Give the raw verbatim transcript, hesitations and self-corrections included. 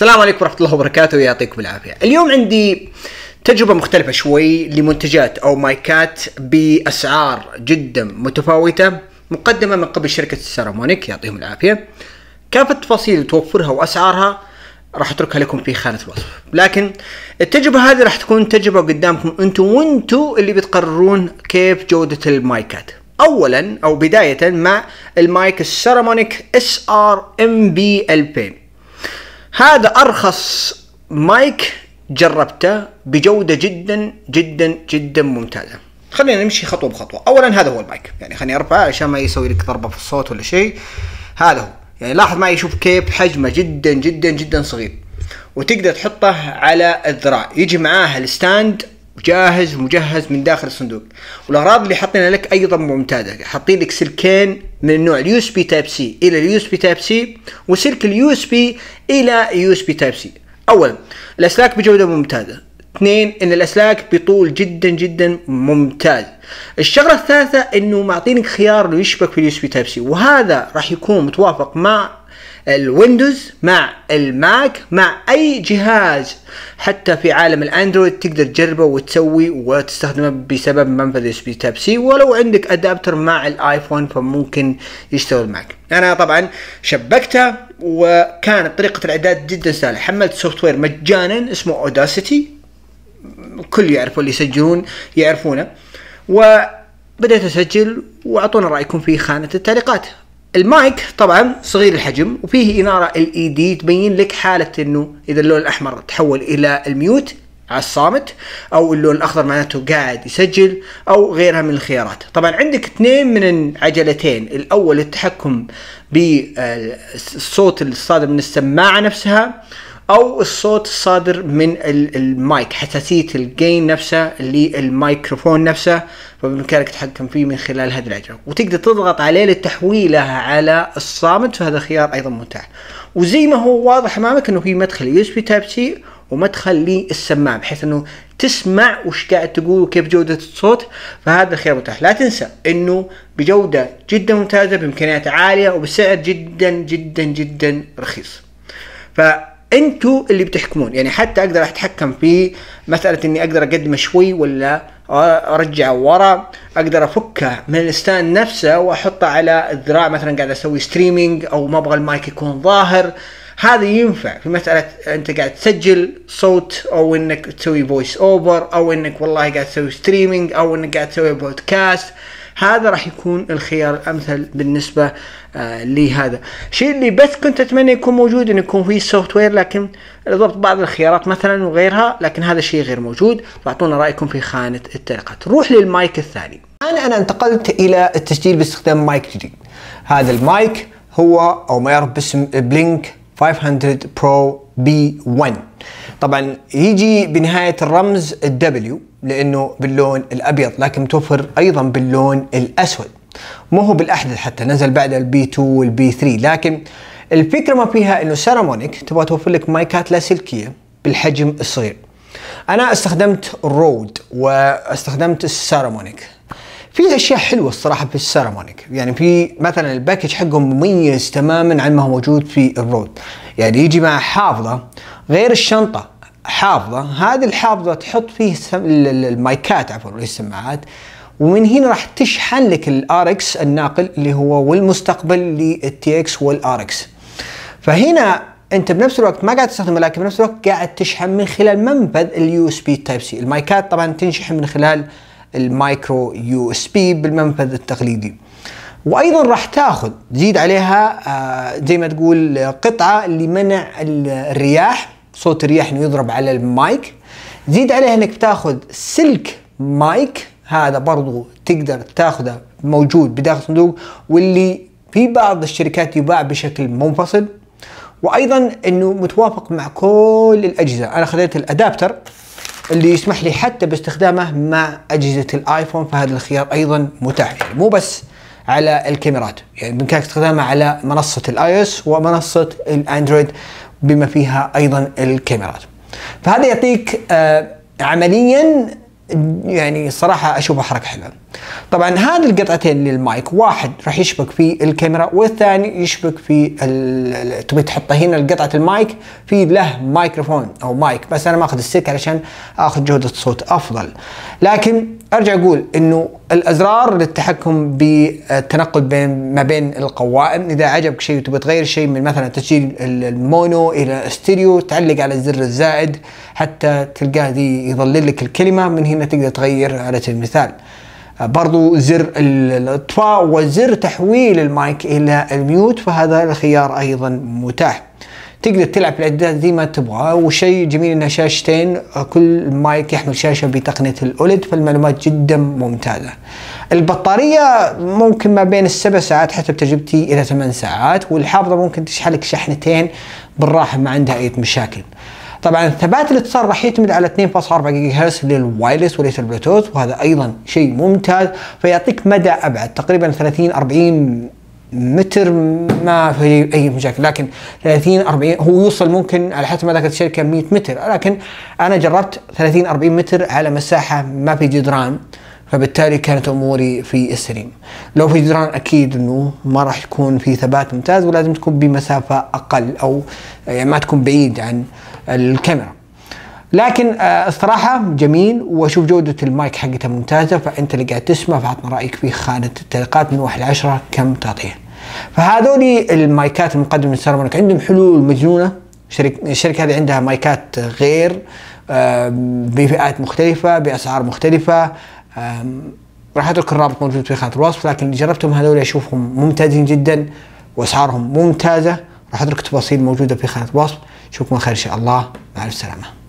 السلام عليكم ورحمة الله وبركاته، يعطيكم العافية. اليوم عندي تجربة مختلفة شوي لمنتجات أو مايكات بأسعار جدا متفاوتة مقدمة من قبل شركة سارامونيك، يعطيهم العافية. كافة تفاصيل توفرها وأسعارها راح أتركها لكم في خانة الوصف، لكن التجربة هذه راح تكون تجربة قدامكم أنتم وأنتم اللي بتقررون كيف جودة المايكات. أولا أو بداية مع المايك السارامونيك اس ار ام بي ألفين. هذا أرخص مايك جربته بجودة جدا جدا جدا ممتازة. خلينا نمشي خطوة بخطوة. أولا هذا هو المايك، يعني خليني أرفعه عشان ما يسوي لك ضربة في الصوت ولا شيء. هذا هو، يعني لاحظ معي، شوف كيف حجمه جدا جدا جدا صغير، وتقدر تحطه على الذراع. يجي معاه الستاند جاهز ومجهز من داخل الصندوق، والاغراض اللي حاطينها لك ايضا ممتازه. حاطين لك سلكين من النوع اليو اس بي تايب سي الى اليو اس بي تايب سي، وسلك اليو اس بي الى يو اس بي تايب سي. اولا الاسلاك بجوده ممتازه. اثنين ان الاسلاك بطول جدا جدا ممتاز. الشغله الثالثه انه معطينك خيار انه يشبك في اليو اس بي تايب سي، وهذا راح يكون متوافق مع الويندوز، مع الماك، مع اي جهاز حتى في عالم الاندرويد تقدر تجربه وتسوي وتستخدمه بسبب منفذ يو اس بي تايب سي. ولو عندك ادابتر مع الايفون فممكن يشتغل معك. انا طبعا شبكته وكانت طريقه الاعداد جدا سهله. حملت سوفت وير مجانا اسمه اوداسيتي، كل يعرفوا اللي يسجلون يعرفونه، وبدأت اسجل واعطونا رايكم في خانه التعليقات. المايك طبعا صغير الحجم وفيه اناره ال اي دي تبين لك حاله انه اذا اللون الاحمر تحول الى الميوت على الصامت، او اللون الاخضر معناته قاعد يسجل، او غيرها من الخيارات. طبعا عندك اثنين من العجلتين، الاول التحكم بالصوت الصادر من السماعه نفسها، او الصوت الصادر من المايك، حساسيه الجين نفسه للميكروفون نفسه، فبامكانك تتحكم فيه من خلال هذه العجله، وتقدر تضغط عليه لتحويلها على الصامت، فهذا خيار ايضا متاح. وزي ما هو واضح امامك انه في مدخل يو اس بي تايب سي ومدخل للسماعه، بحيث انه تسمع وش قاعد تقول وكيف جوده الصوت، فهذا الخيار متاح. لا تنسى انه بجوده جدا ممتازه بامكانيات عاليه وبسعر جدا جدا جدا رخيص. ف انتوا اللي بتحكمون، يعني حتى اقدر اتحكم في مساله اني اقدر اقدمه شوي ولا ارجعه ورا، اقدر افكه من الستاند نفسه واحطه على الذراع، مثلا قاعد اسوي ستريمينج او ما ابغى المايك يكون ظاهر. هذا ينفع في مساله انت قاعد تسجل صوت، او انك تسوي فويس اوفر، او انك والله قاعد تسوي ستريمينج، او انك قاعد تسوي بودكاست. هذا راح يكون الخيار الامثل بالنسبه آه لهذا الشيء. اللي بس كنت اتمنى يكون موجود انه يكون فيه سوفت وير، لكن ضبط بعض الخيارات مثلا وغيرها، لكن هذا الشيء غير موجود. فاعطونا رايكم في خانه التعليقات. نروح للمايك الثاني. انا انا انتقلت الى التسجيل باستخدام مايك جديد. هذا المايك هو او ما يعرف باسم بلينك خمسمية برو بي واحد. طبعا يجي بنهايه الرمز الدبليو لانه باللون الابيض، لكن متوفر ايضا باللون الاسود، مو هو بالاحدث، حتى نزل بعد البي اثنين والبي ثلاثة. لكن الفكره ما فيها انه سارامونيك تبغى توفر لك مايكات لاسلكيه بالحجم الصغير. انا استخدمت الرود واستخدمت السارامونيك. في اشياء حلوه الصراحه في السارامونيك، يعني في مثلا الباكج حقهم مميز تماما عن ما هو موجود في الرود. يعني يجي مع حافظه غير الشنطه، حافظه، هذه الحافظه تحط فيه المايكات عفوا السماعات، ومن هنا راح تشحن لك الار اكس الناقل اللي هو والمستقبل للتي اكس والار اكس. فهنا انت بنفس الوقت ما قاعد تستخدمه، لكن بنفس الوقت قاعد تشحن من خلال منفذ اليو اس بي تايب سي. المايكات طبعا تنشحن من خلال المايكرو يو اس بي بالمنفذ التقليدي. وايضا راح تاخذ تزيد عليها آه زي ما تقول قطعه لمنع الرياح، صوت الرياح انه يضرب على المايك. زيد عليها انك بتاخذ سلك مايك، هذا برضو تقدر تاخذه موجود بداخل الصندوق، واللي في بعض الشركات يباع بشكل منفصل. وايضا انه متوافق مع كل الاجهزه. انا خذيت الادابتر اللي يسمح لي حتى باستخدامه مع اجهزه الايفون، فهذا الخيار ايضا متاح، يعني مو بس على الكاميرات، يعني بامكانك استخدامه على منصه الاي اس ومنصه الاندرويد بما فيها ايضا الكاميرات. فهذا يعطيك آه عمليا يعني صراحه اشوفها حركه حلوه. طبعا هذه القطعتين للمايك، واحد راح يشبك في الكاميرا والثاني يشبك في ال... تبي تحطه هنا لقطعة المايك في له مايكروفون او مايك، بس انا ماخذ السلك علشان اخذ جودة صوت افضل. لكن ارجع اقول انه الازرار للتحكم بالتنقل بين ما بين القوائم، اذا عجبك شيء وتبي تغير شيء من مثلا تسجيل المونو الى استيريو تعلق على الزر الزائد حتى تلقاه دي يظلل لك الكلمة، من هنا تقدر تغير على سبيل المثال. برضو زر الاطفاء وزر تحويل المايك الى الميوت، فهذا الخيار ايضا متاح. تقدر تلعب في الاعدادات زي ما تبغى، وشيء جميل انها شاشتين، كل مايك يحمل شاشه بتقنيه الاوليد، فالمعلومات جدا ممتازه. البطاريه ممكن ما بين السبع ساعات حسب تجربتي الى ثمان ساعات، والحافظه ممكن تشحن لك شحنتين بالراحه ما عندها اي مشاكل. طبعا ثبات الاتصال راح يعتمد على اثنين فاصلة أربعة جيجا هرتز للوايرلس وليس البلوتوث، وهذا ايضا شيء ممتاز، فيعطيك مدى ابعد تقريبا ثلاثين أربعين متر ما في اي مشاكل. لكن ثلاثين أربعين هو يوصل ممكن على حسب ما ذكرت الشركه مئة متر، لكن انا جربت ثلاثين أربعين متر على مساحه ما في جدران، فبالتالي كانت اموري في السليم. لو في جدران اكيد انه ما راح يكون في ثبات ممتاز، ولازم تكون بمسافه اقل او يعني ما تكون بعيد عن الكاميرا. لكن آه الصراحه جميل، واشوف جوده المايك حقتها ممتازه، فانت اللي قاعد تسمع فعطنا رايك في خانه التعليقات من واحد لعشرة كم تعطيه. فهذولي المايكات المقدمه من سيرامونيك، عندهم حلول مجنونه. شركه الشركه هذه عندها مايكات غير آه بفئات مختلفه باسعار مختلفه. راح اترك الرابط موجود في خانة الوصف، لكن اللي جربتهم هذول اشوفهم ممتازين جدا واسعارهم ممتازة. راح اترك التفاصيل موجودة في خانة الوصف. اشوفكم خير ان شاء الله، مع السلامة.